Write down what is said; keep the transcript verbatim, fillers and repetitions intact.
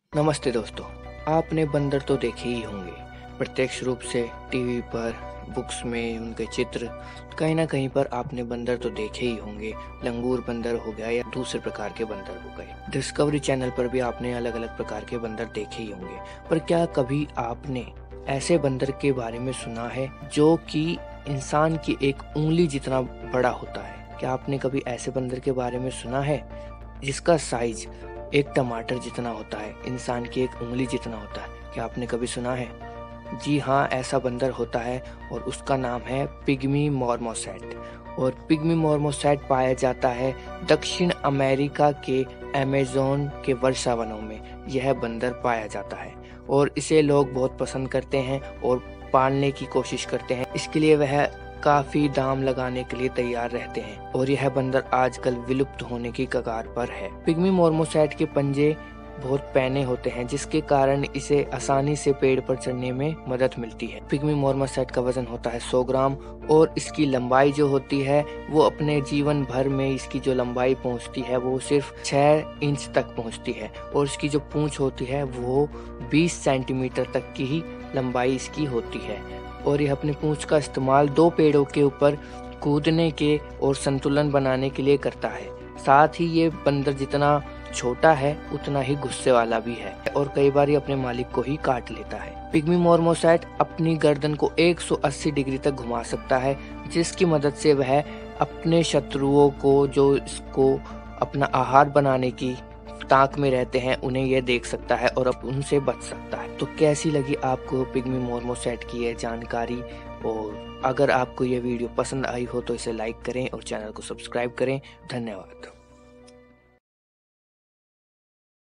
नमस्ते दोस्तों, आपने बंदर तो देखे ही होंगे प्रत्यक्ष रूप से टीवी पर, बुक्स में उनके चित्र। कहीं ना कहीं पर आपने बंदर तो देखे ही होंगे। लंगूर बंदर हो गया या दूसरे प्रकार के बंदर हो गए। डिस्कवरी चैनल पर भी आपने अलग अलग प्रकार के बंदर देखे ही होंगे। पर क्या कभी आपने ऐसे बंदर के बारे में सुना है जो कि इंसान की एक उंगली जितना बड़ा होता है? क्या आपने कभी ऐसे बंदर के बारे में सुना है जिसका साइज एक टमाटर जितना होता है, इंसान की एक उंगली जितना होता है? क्या आपने कभी सुना है? जी हाँ, ऐसा बंदर होता है और उसका नाम है पिग्मी मॉर्मोसेट। और पिग्मी मॉर्मोसेट पाया जाता है दक्षिण अमेरिका के अमेज़न के वर्षा वनों में। यह बंदर पाया जाता है और इसे लोग बहुत पसंद करते हैं और पालने की कोशिश करते हैं। इसके लिए वह काफी दाम लगाने के लिए तैयार रहते हैं और यह बंदर आजकल विलुप्त होने की कगार पर है। पिग्मी मॉर्मोसेट के पंजे बहुत पैने होते हैं जिसके कारण इसे आसानी से पेड़ पर चढ़ने में मदद मिलती है। पिग्मी मॉर्मोसेट का वजन होता है सौ ग्राम और इसकी लंबाई जो होती है वो अपने जीवन भर में इसकी जो लंबाई पहुंचती है वो सिर्फ छह इंच तक पहुंचती है और इसकी जो पूंछ होती है वो बीस सेंटीमीटर तक की ही लंबाई इसकी होती है। और यह अपनी पूंछ का इस्तेमाल दो पेड़ों के ऊपर कूदने के और संतुलन बनाने के लिए करता है। साथ ही ये बंदर जितना छोटा है उतना ही गुस्से वाला भी है और कई बार ये अपने मालिक को ही काट लेता है। पिग्मी मॉर्मोसेट अपनी गर्दन को एक सौ अस्सी डिग्री तक घुमा सकता है जिसकी मदद से वह अपने शत्रुओं को जो इसको अपना आहार बनाने की ताक में रहते हैं उन्हें यह देख सकता है और अब उनसे बच सकता है। तो कैसी लगी आपको पिग्मी मॉर्मोसेट की यह जानकारी? और अगर आपको यह वीडियो पसंद आई हो तो इसे लाइक करें और चैनल को सब्सक्राइब करें। धन्यवाद।